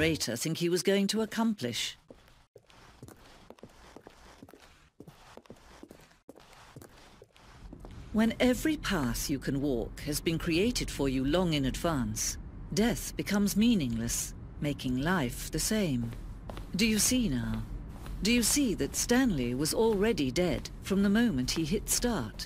narrator think he was going to accomplish? When every path you can walk has been created for you long in advance, death becomes meaningless, making life the same. Do you see now? Do you see that Stanley was already dead from the moment he hit start?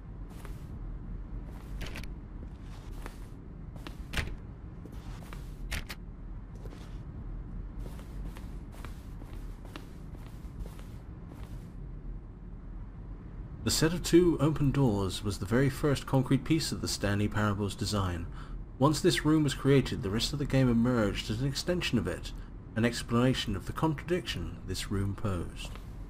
The set of two open doors was the very first concrete piece of the Stanley Parable's design. Once this room was created, the rest of the game emerged as an extension of it, an explanation of the contradiction this room posed.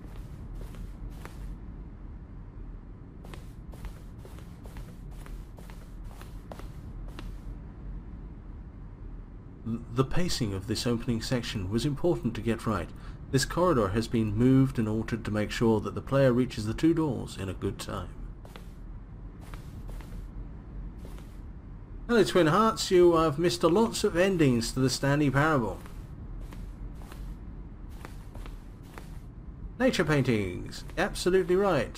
The pacing of this opening section was important to get right. This corridor has been moved and altered to make sure that the player reaches the two doors in a good time. Hello Twin Hearts, you have missed lots of endings to the Stanley Parable. Nature paintings, absolutely right.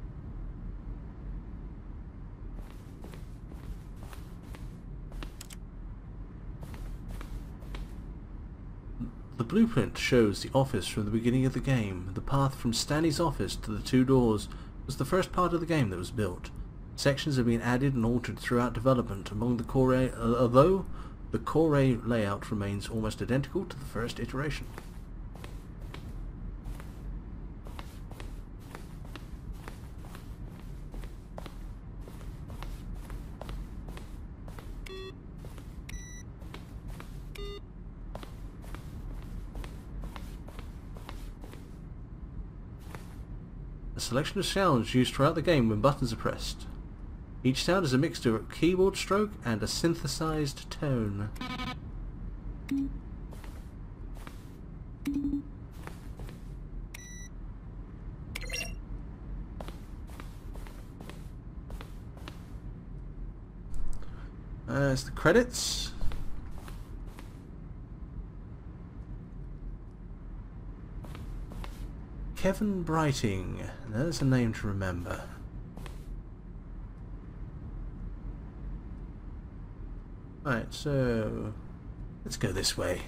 The blueprint shows the office from the beginning of the game. The path from Stanley's office to the two doors was the first part of the game that was built. Sections have been added and altered throughout development among the core, although the core layout remains almost identical to the first iteration. A selection of sounds used throughout the game when buttons are pressed. Each sound is a mixture of keyboard stroke and a synthesized tone. There's the credits. Kevin Brighting, there's a name to remember. Right, so let's go this way.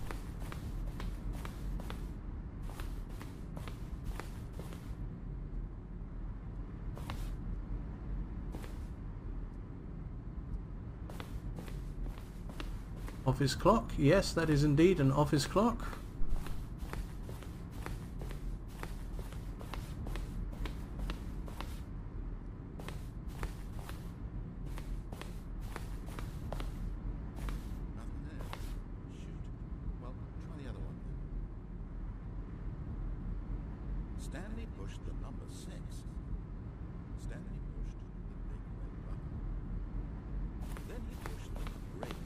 Office clock, yes, that is indeed an office clock. Stanley pushed the number 6. Stanley pushed the big red button. Then he pushed the number 8.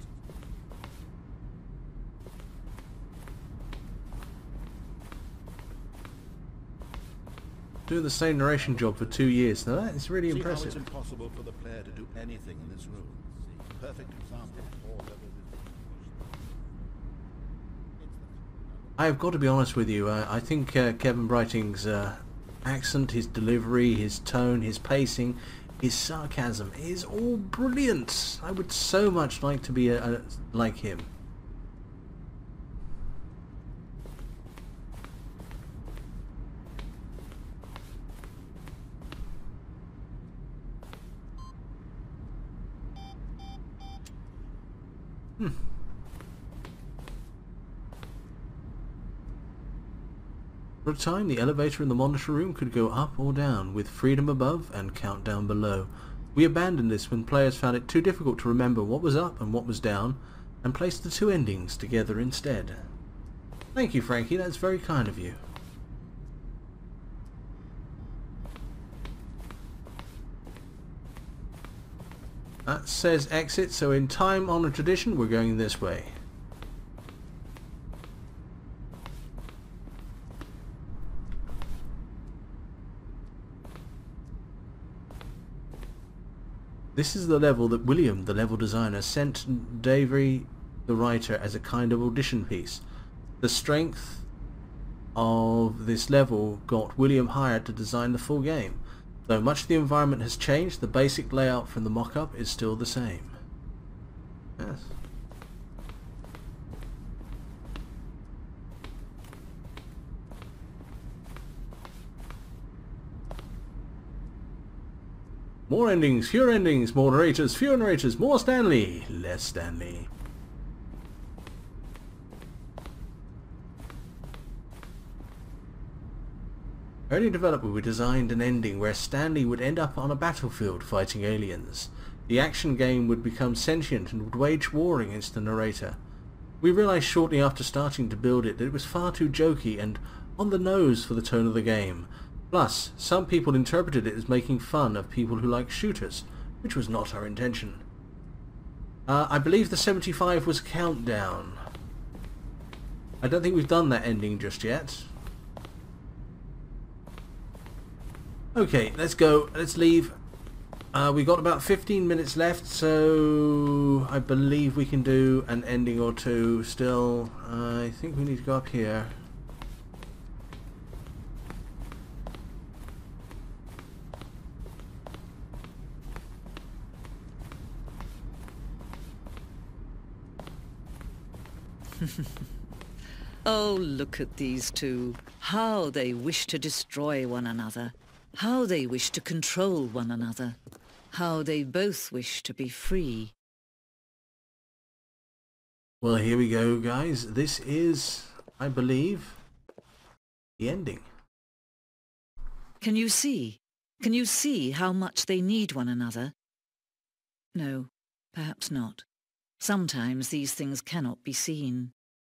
Doing the same narration job for 2 years. Now that is really impressive. How it's impossible for the player to do anything in this room. Perfect example of all levels. I have got to be honest with you, I think Kevin Brighting's accent, his delivery, his tone, his pacing, his sarcasm is all brilliant. I would so much like to be like him. For a time, the elevator in the monitor room could go up or down, with freedom above and countdown below. We abandoned this when players found it too difficult to remember what was up and what was down, and placed the two endings together instead. Thank you, Frankie, that's very kind of you. That says exit, so in time-honored tradition, we're going this way. This is the level that William, the level designer, sent Davey, the writer, as a kind of audition piece. the strength of this level got William hired to design the full game. Though much of the environment has changed, the basic layout from the mock-up is still the same. Yes. More endings, fewer endings, more narrators, fewer narrators, more Stanley, less Stanley. Early development, we designed an ending where Stanley would end up on a battlefield fighting aliens. The action game would become sentient and would wage war against the narrator. We realised shortly after starting to build it that it was far too jokey and on the nose for the tone of the game. Plus, some people interpreted it as making fun of people who like shooters, which was not our intention. I believe the 75 was countdown. I don't think we've done that ending just yet. Okay, let's go. Let's leave. We got about 15 minutes left, so I believe we can do an ending or two still. I think we need to go up here. Oh, look at these two. How they wish to destroy one another. How they wish to control one another. How they both wish to be free. Well, here we go, guys. This is, I believe, the ending. Can you see? Can you see how much they need one another? No, perhaps not. Sometimes these things cannot be seen.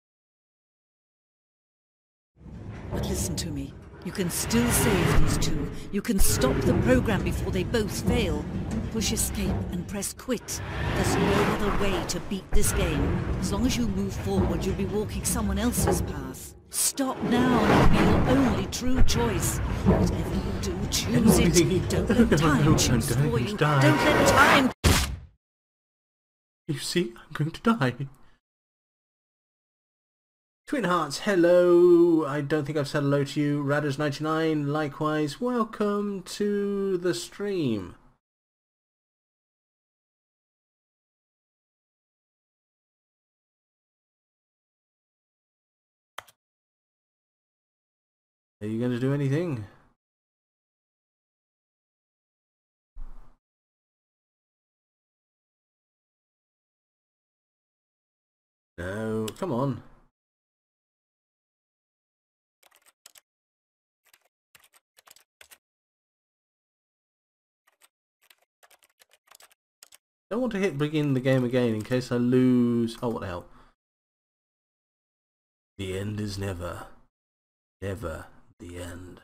But listen to me. You can still save these two. You can stop the program before they both fail. Push escape and press quit. There's no other way to beat this game. As long as you move forward, you'll be walking someone else's path. Stop now and it'll be your only true choice. Whatever you do, choose it. Don't let time choose for you. Don't let time... You see, I'm going to die. Twin Hearts, hello. I don't think I've said hello to you. Radders99, likewise. Welcome to the stream. Are you going to do anything? No, come on. I don't want to hit begin the game again in case I lose. Oh, what the hell. The end is never, never the end.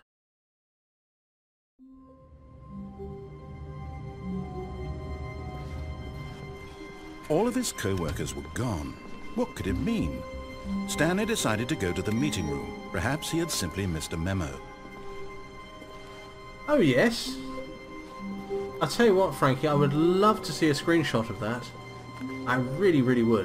All of his co-workers were gone. What could it mean? Stanley decided to go to the meeting room. Perhaps he had simply missed a memo. Oh yes. I'll tell you what, Frankie, I would love to see a screenshot of that. I really, really would.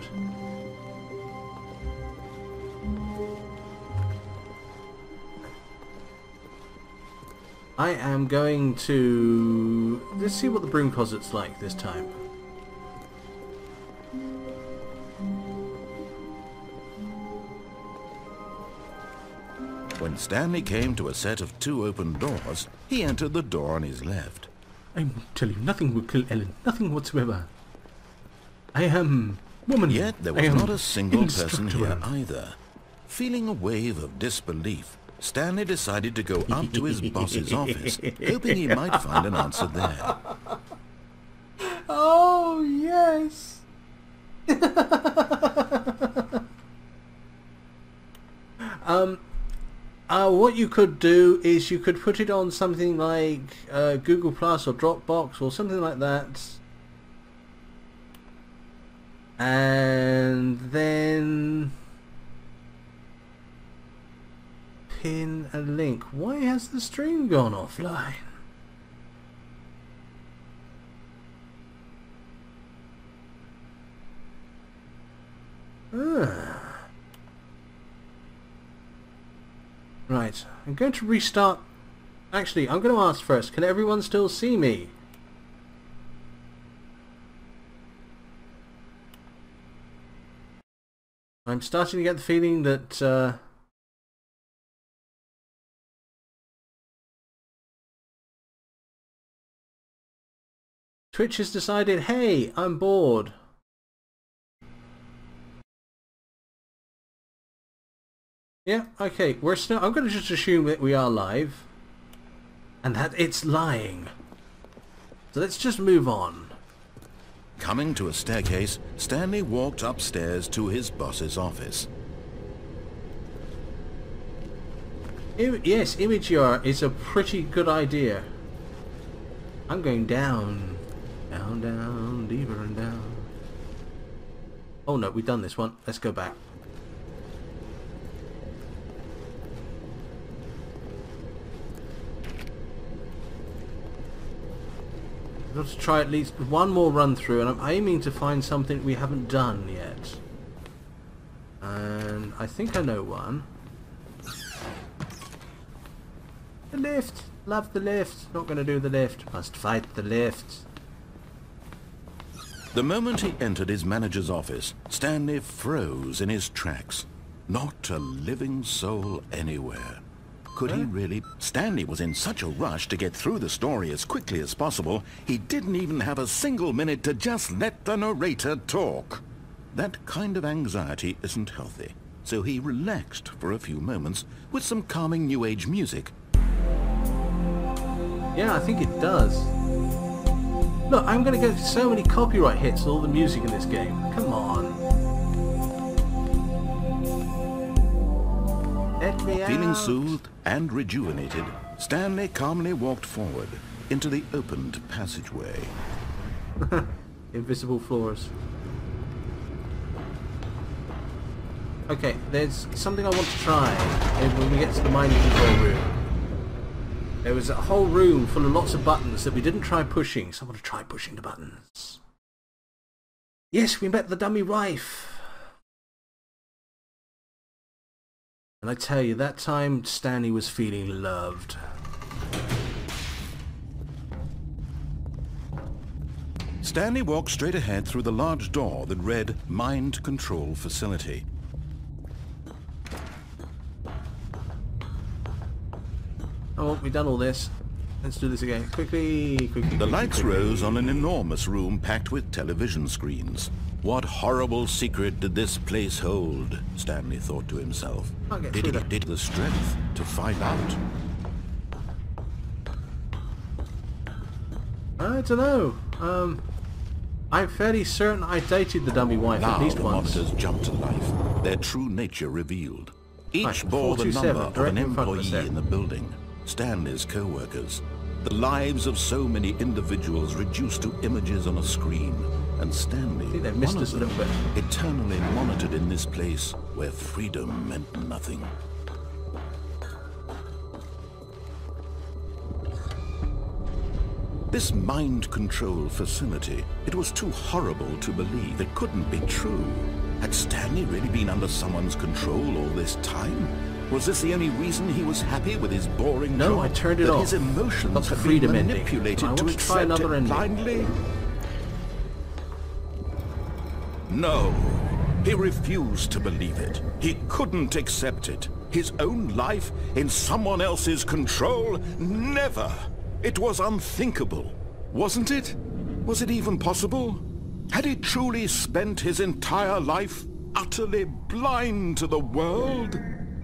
I am going to... Let's see what the broom closet's like this time. When Stanley came to a set of 2 open doors, he entered the door on his left. I tell you, nothing will kill Ellen. Nothing whatsoever. I am woman. Yet there was not a single person here either. Feeling a wave of disbelief, Stanley decided to go up to his boss's office, hoping he might find an answer there. Oh, yes. What you could do is you could put it on something like Google Plus or Dropbox or something like that, and then pin a link. Why has the stream gone offline? Right, I'm going to restart. Actually, I'm going to ask first, can everyone still see me? I'm starting to get the feeling that Twitch has decided, hey, I'm bored. Yeah, okay, we're still. I'm going to just assume that we are live and that it's lying. So let's just move on. Coming to a staircase, Stanley walked upstairs to his boss's office. Yes, image art is a pretty good idea. I'm going down. Down, down, deeper and down. Oh no, we've done this one. Let's go back. Let's try at least one more run through, and I'm aiming to find something we haven't done yet. And I think I know one. The lift! Love the lift! Not going to do the lift. Must fight the lift. The moment he entered his manager's office, Stanley froze in his tracks. Not a living soul anywhere. Could he really? Stanley was in such a rush to get through the story as quickly as possible, he didn't even have a single minute to just let the narrator talk. That kind of anxiety isn't healthy, so he relaxed for a few moments with some calming New Age music. Yeah, I think it does. Look, I'm going to get so many copyright hits with all the music in this game. Come on. Let me out. Feeling soothed and rejuvenated, Stanley calmly walked forward into the opened passageway. Invisible floors. Okay, there's something I want to try when we get to the mining control room. There was a whole room full of lots of buttons that we didn't try pushing. So I want to try pushing the buttons. Yes, we met the dummy wife. And I tell you, that time Stanley was feeling loved. Stanley walked straight ahead through the large door that read Mind Control Facility. Oh, we've done all this. Let's do this again. Quickly, quickly. The lights rose on an enormous room packed with television screens. What horrible secret did this place hold? Stanley thought to himself. Did he have the strength to find out? I don't know. I'm fairly certain I dated the dummy wife Now at least the once. monsters jumped to life, their true nature revealed. Each Right, bore the number 427, of an directly in front of us employee there. in the building, Stanley's co-workers. The lives of so many individuals reduced to images on a screen, and Stanley, I think they've missed us a little bit. eternally monitored in this place where freedom meant nothing. This mind control facility, it was too horrible to believe. It couldn't be true. Had Stanley really been under someone's control all this time? Was this the only reason he was happy with his boring No, job? I turned it that off. his emotions Got the had been freedom ending. manipulated I want to to try accept another it ending. blindly? No. He refused to believe it. He couldn't accept it. His own life in someone else's control? Never. It was unthinkable. Wasn't it? Was it even possible? Had he truly spent his entire life utterly blind to the world?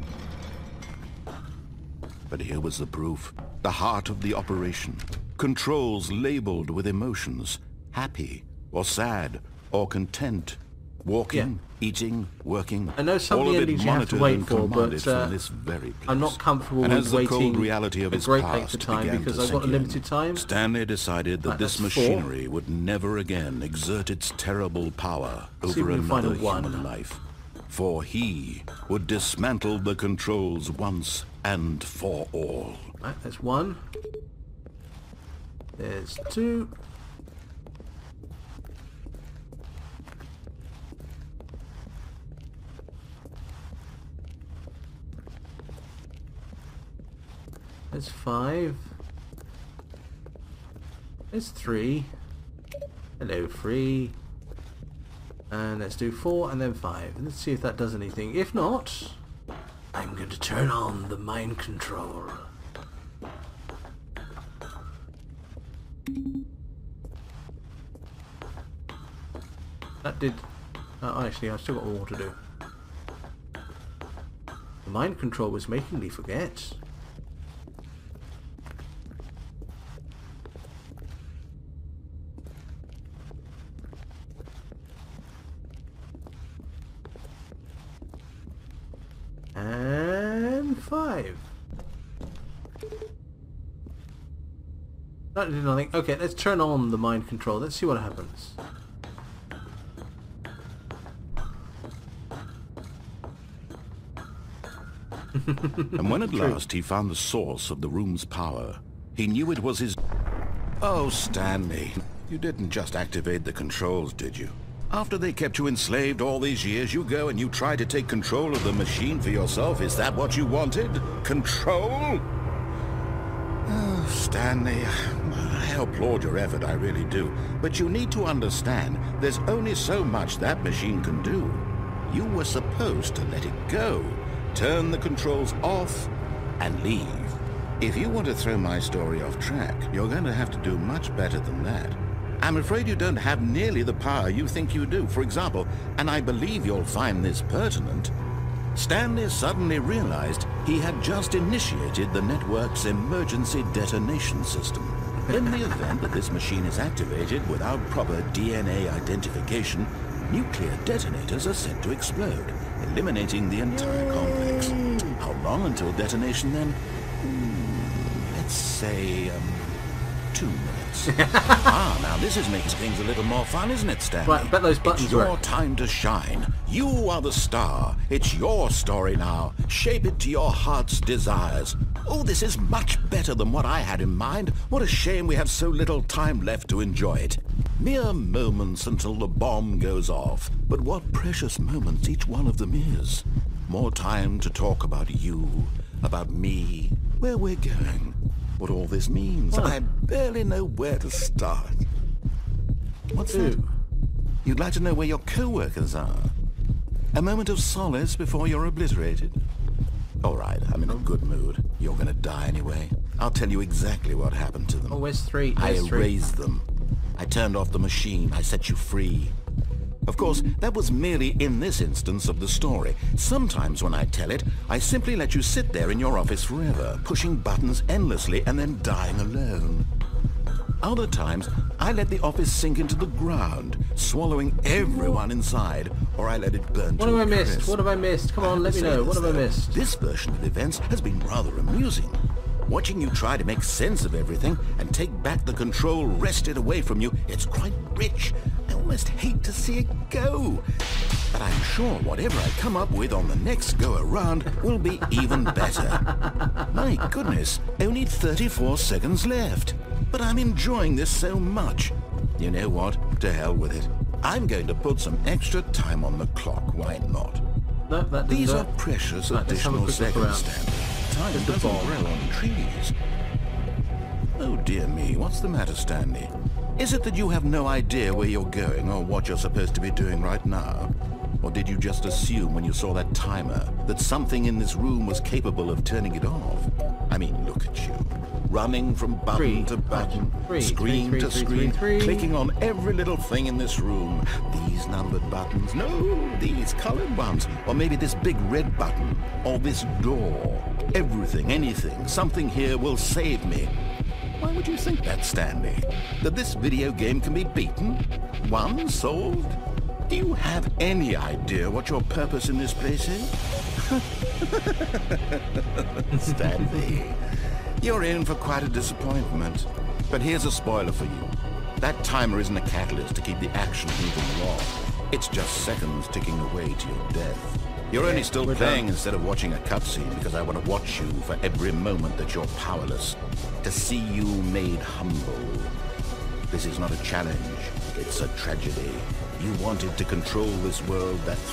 But here was the proof. The heart of the operation. Controls labeled with emotions. Happy, or sad, or content. Walking, eating, working. I know some all of the it endings you have to monitored wait and for, commanded but from this very place. I'm not comfortable And with as the cold waiting reality of a his great length past of time began because to I've got a sink in, limited time. Stanley decided that Right, this that's 4. machinery would never again exert its terrible power See if over we can find another a 1. human life. For he would dismantle the controls once and for all. Right, there's 1. There's 2. There's 5. There's 3. Hello, 3. And let's do 4 and then 5. And let's see if that does anything. If not, I'm going to turn on the mind control. That did... Oh, actually, I've still got more to do. The mind control was making me forget. And 5. That did nothing. Okay, let's turn on the mind control. Let's see what happens. And when at last he found the source of the room's power, he knew it was his... Oh, Stanley, you didn't just activate the controls, did you? After they kept you enslaved all these years, you go and you try to take control of the machine for yourself. Is that what you wanted? Control? Oh, Stanley, I applaud your effort, I really do. But you need to understand, there's only so much that machine can do. You were supposed to let it go. Turn the controls off and leave. If you want to throw my story off track, you're going to have to do much better than that. I'm afraid you don't have nearly the power you think you do. For example, and I believe you'll find this pertinent, Stanley suddenly realized he had just initiated the network's emergency detonation system. In the event that this machine is activated without proper DNA identification, nuclear detonators are set to explode, eliminating the entire complex. How long until detonation then? Let's say, 2 minutes. Now this is making things a little more fun, isn't it, Stanley? Right, bet those buttons it's your work. time to shine. You are the star. It's your story now. Shape it to your heart's desires. Oh, this is much better than what I had in mind. What a shame we have so little time left to enjoy it. Mere moments until the bomb goes off. But what precious moments each one of them is. More time to talk about you, about me, where we're going, what all this means. What? I barely know where to start. What's that? Ooh. You'd like to know where your co-workers are? A moment of solace before you're obliterated? All right, I'm in a good mood. You're gonna die anyway. I'll tell you exactly what happened to them. Oh, where's 3? I Where's 3? erased them. I turned off the machine. I set you free. Of course, that was merely in this instance of the story. Sometimes when I tell it, I simply let you sit there in your office forever, pushing buttons endlessly and then dying alone. Other times, I let the office sink into the ground, swallowing everyone inside, or I let it burn to a crisp. What have I missed? What have I missed? Come on, let me know. What have I missed? This version of events has been rather amusing. Watching you try to make sense of everything and take back the control wrested away from you, it's quite rich. I almost hate to see it go. But I'm sure whatever I come up with on the next go-around will be even better. My goodness, only 34 seconds left. But I'm enjoying this so much. You know what? To hell with it. I'm going to put some extra time on the clock. Why not? No, that didn't These do are it. precious Right, let's have a additional quick look seconds, around. Stanley. Time There's the doesn't ball. grow on trees. Oh dear me, what's the matter, Stanley? Is it that you have no idea where you're going or what you're supposed to be doing right now? Or did you just assume when you saw that timer that something in this room was capable of turning it off? I mean, look at you. Running from button to button, screen to screen, clicking on every little thing in this room. These numbered buttons, no, these colored ones. Or maybe this big red button, or this door. Everything, anything, something here will save me. Why would you think that, Stanley? That this video game can be beaten? Won? Solved? Do you have any idea what your purpose in this place is? Stanley, you're in for quite a disappointment. But here's a spoiler for you. That timer isn't a catalyst to keep the action moving along. It's just seconds ticking away to your death. You're only still playing instead of watching a cutscene because I want to watch you for every moment that you're powerless. To see you made humble. This is not a challenge. It's a tragedy. You wanted to control this world, that's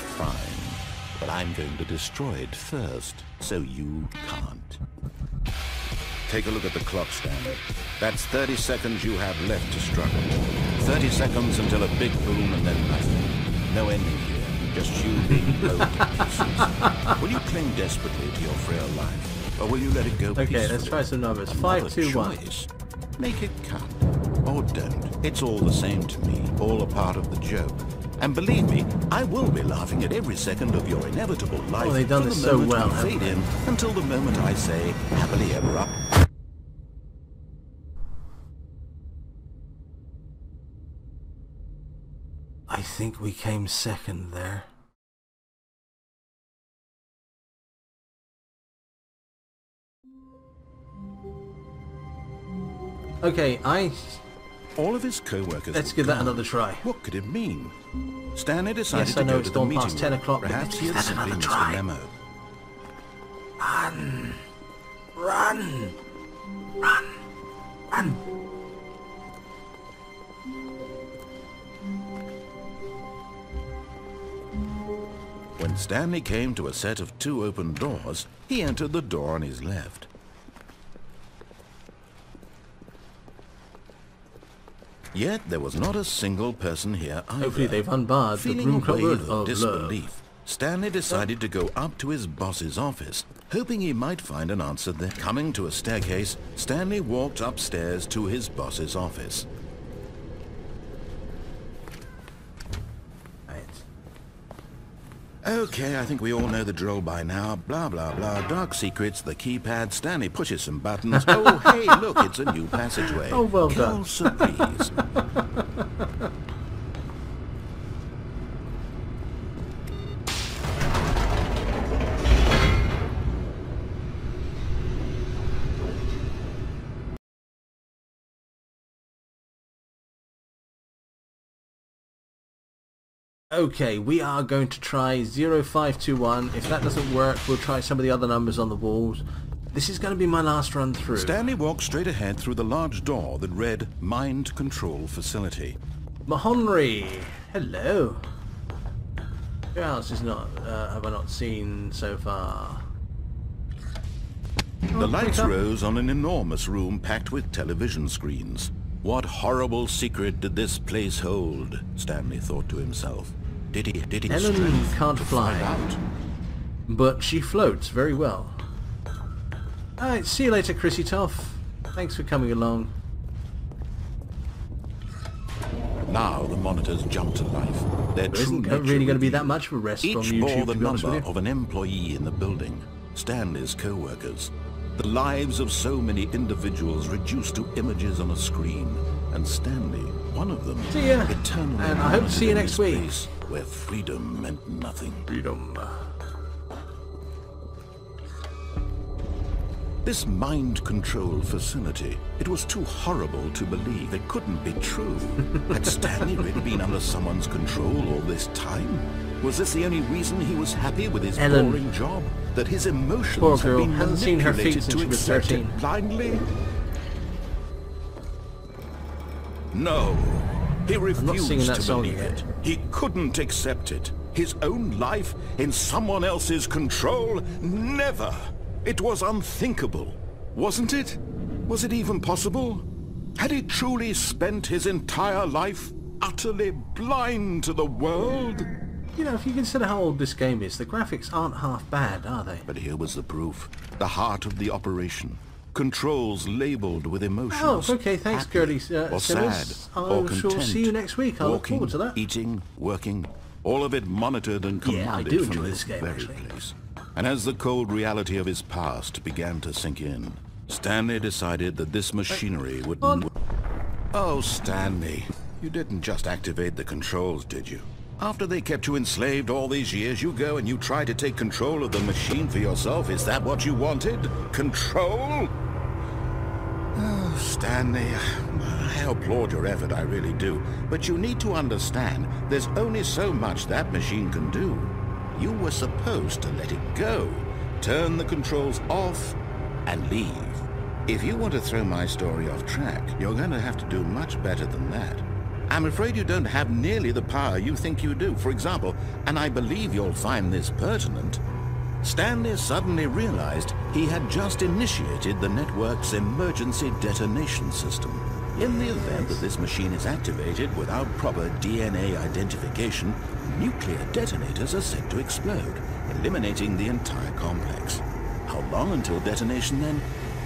fine. But I'm going to destroy it first, so you can't. Take a look at the clock, Stanley. That's 30 seconds you have left to struggle. 30 seconds until a big boom and then nothing. No ending here. Just you being blown to pieces. Will you cling desperately to your frail life, or will you let it go peacefully? Okay, let's try some numbers. 5, 2, 1. Make it count. Or don't. It's all the same to me. All a part of the joke. And believe me, I will be laughing at every second of your inevitable life. Oh, they've done this so well, fade in until the moment I say, happily ever up. I think we came second there. Okay, all of his co-workers. Let's give that another try. What could it mean? Stanley decided to go to the meeting. Past 10 o'clock. Perhaps he had simply missed a memo. Run! Run! Run! Run! When Stanley came to a set of 2 open doors, he entered the door on his left. Yet there was not a single person here either. Hopefully they've unbarred the room cupboard of disbelief. Stanley decided to go up to his boss's office, hoping he might find an answer there. Coming to a staircase, Stanley walked upstairs to his boss's office. Okay, I think we all know the drill by now. Blah, blah, blah. Dark secrets, the keypad. Stanley pushes some buttons. Oh, hey, look, it's a new passageway. Oh, well done. Surprise. Okay, we are going to try 0521. If that doesn't work, we'll try some of the other numbers on the walls. This is going to be my last run through. Stanley walked straight ahead through the large door that read Mind Control Facility. Mahonry, hello. Who else is not, have I not seen so far? The lights rose on an enormous room packed with television screens. What horrible secret did this place hold? Stanley thought to himself. Did he Ellen can't fly, but she floats very well. Alright, see you later, Chrissy Toff. Thanks for coming along. Now the monitors jump to life. There isn't really going to be that much of a rest from YouTube, bore the to be honest with number you. of an employee in the building. Stanley's co-workers. The lives of so many individuals reduced to images on a screen. And Stanley, one of them, see ya. Eternally and I hope to see you next week. Where freedom meant nothing. Freedom. This mind control facility, it was too horrible to believe. It couldn't be true. Had Stanley really been under someone's control all this time? Was this the only reason he was happy with his boring job? That his emotions had been hasn't seen her feet since she was 13. Blindly? No. He refused to believe it. He couldn't accept it. His own life in someone else's control? Never! It was unthinkable, wasn't it? Was it even possible? Had he truly spent his entire life utterly blind to the world? You know, if you consider how old this game is, the graphics aren't half bad, are they? But here was the proof. The heart of the operation. Controls labeled with emotions. Oh, okay, thanks, Gertie. Or sad, I shall see you next week. I look forward to that. Eating, working, all of it monitored and commanded I do from enjoy this game, very place. And as the cold reality of his past began to sink in, Stanley decided that this machinery would... Oh, Stanley, you didn't just activate the controls, did you? After they kept you enslaved all these years, you go and you try to take control of the machine for yourself. Is that what you wanted? Control? Oh, Stanley, I applaud your effort, I really do. But you need to understand, there's only so much that machine can do. You were supposed to let it go, turn the controls off, and leave. If you want to throw my story off track, you're going to have to do much better than that. I'm afraid you don't have nearly the power you think you do. For example, and I believe you'll find this pertinent, Stanley suddenly realized he had just initiated the network's emergency detonation system. In the event that this machine is activated without proper DNA identification, nuclear detonators are said to explode, eliminating the entire complex. How long until detonation then?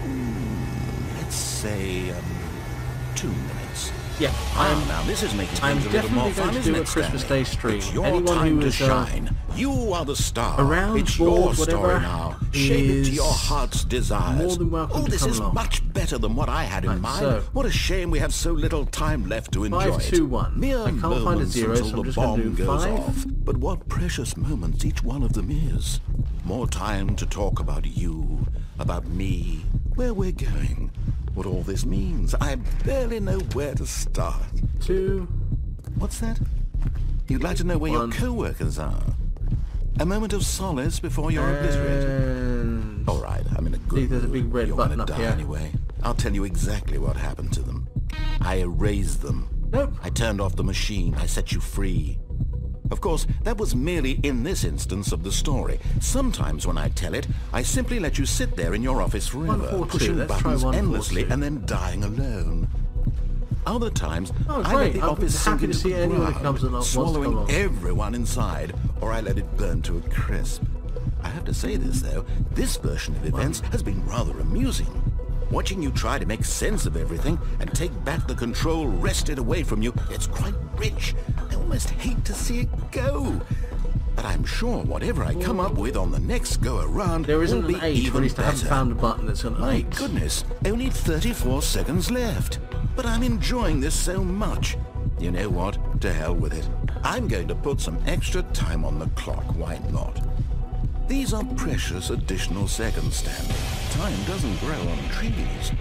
Let's say 2 minutes. Yeah, now this is making I'm things a little more definitely fun, going to isn't do a it, Christmas Stanley? Day stream. It's your Anyone time who to is shine. You are the star. around, it's bored, your whatever, story now. Shape it to your heart's desires. more than welcome to this come is along. much better than what I had in Right, mind. so- What a shame we have so little time left to enjoy 5, 2, it. 1. Mere I can't find a moments 0, until so I'm the just going to bomb do goes 5. off. But what precious moments each one of them is. More time to talk about you, about me, where we're going, what all this means. I barely know where to start. 2. What's that? You'd like to know where 1. your co-workers are? A moment of solace before you're obliterated. And All right, I'm in a good See, there's a mood. big red You're button gonna up die here. anyway. I'll tell you exactly what happened to them. I erased them. Nope. I turned off the machine. I set you free. Of course, that was merely in this instance of the story. Sometimes when I tell it, I simply let you sit there in your office forever, 142. pushing Let's try buttons 142. endlessly and then dying alone. Other times, Oh, I let great. the I'm office happy sink to into see the anyone who ground, comes along- wants to come swallowing along. everyone inside, or I let it burn to a crisp. I have to say this, though. This version of events has been rather amusing. Watching you try to make sense of everything and take back the control wrested away from you, it's quite rich. I almost hate to see it go. But I'm sure whatever I come up with on the next go-around there will isn't be an 8, even at least I haven't better. found a button that's an My 8. goodness, only 34 seconds left. But I'm enjoying this so much. You know what? To hell with it. I'm going to put some extra time on the clock. Why not? These are precious additional seconds, Stanley. Time doesn't grow on trees.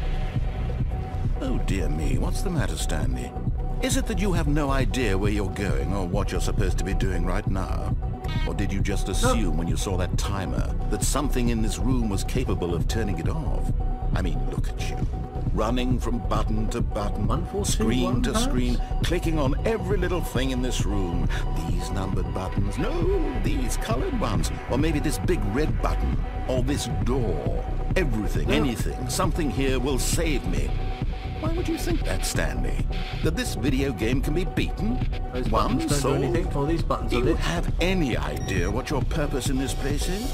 Oh dear me, what's the matter, Stanley? Is it that you have no idea where you're going or what you're supposed to be doing right now? Or did you just assume when you saw that timer that something in this room was capable of turning it off? I mean, look at you. Running from button to button, 142, screen to perhaps? screen, clicking on every little thing in this room. These numbered buttons, no, these colored ones. Or maybe this big red button, or this door. Everything, Yeah. anything, something here will save me. Why would you think that, Stanley? That this video game can be beaten? Those Won, buttons don't do sold? anything. All these buttons Do are you lit. have any idea what your purpose in this place is?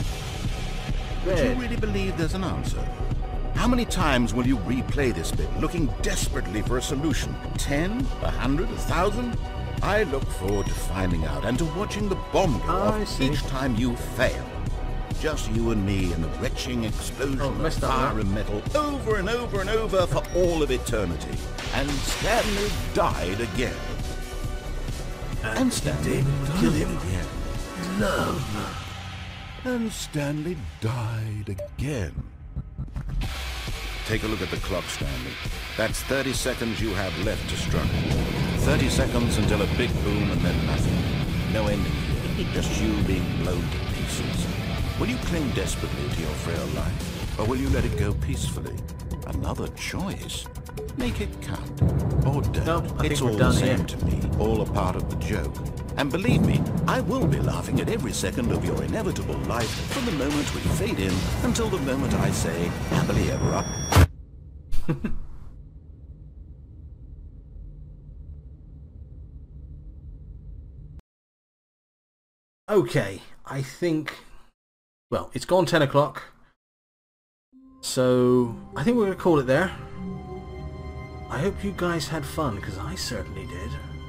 Do you Red. really believe there's an answer? How many times will you replay this bit, looking desperately for a solution? 10? 100? 1,000? I look forward to finding out and to watching the bomb go I off see. each time you fail. Just you and me in the retching explosion of messed up fire now. and metal over and over and over for all of eternity. And Stanley died again. And Stanley killed him again. Love. And Stanley died again. Take a look at the clock, Stanley. That's 30 seconds you have left to struggle. 30 seconds until a big boom and then nothing. No ending here. Just you being blown to pieces. Will you cling desperately to your frail life? Or will you let it go peacefully? Another choice. Make it count. Or don't. No, I It's think we're all the done same here. to me. All a part of the joke. And believe me, I will be laughing at every second of your inevitable life from the moment we fade in until the moment I say, happily ever after. Okay, I think... Well, it's gone 10 o'clock. So, I think we're going to call it there. I hope you guys had fun, because I certainly did.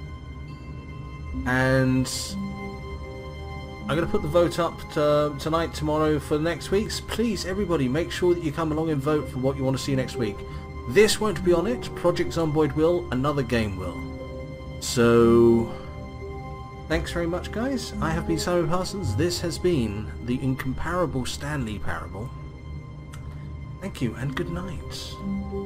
And I'm going to put the vote up tonight, tomorrow for next week's. Please, everybody, make sure that you come along and vote for what you want to see next week. This won't be on it. Project Zomboid will. Another game will. So... Thanks very much, guys. I have been Simon Parsons. This has been the incomparable Stanley Parable. Thank you and good night.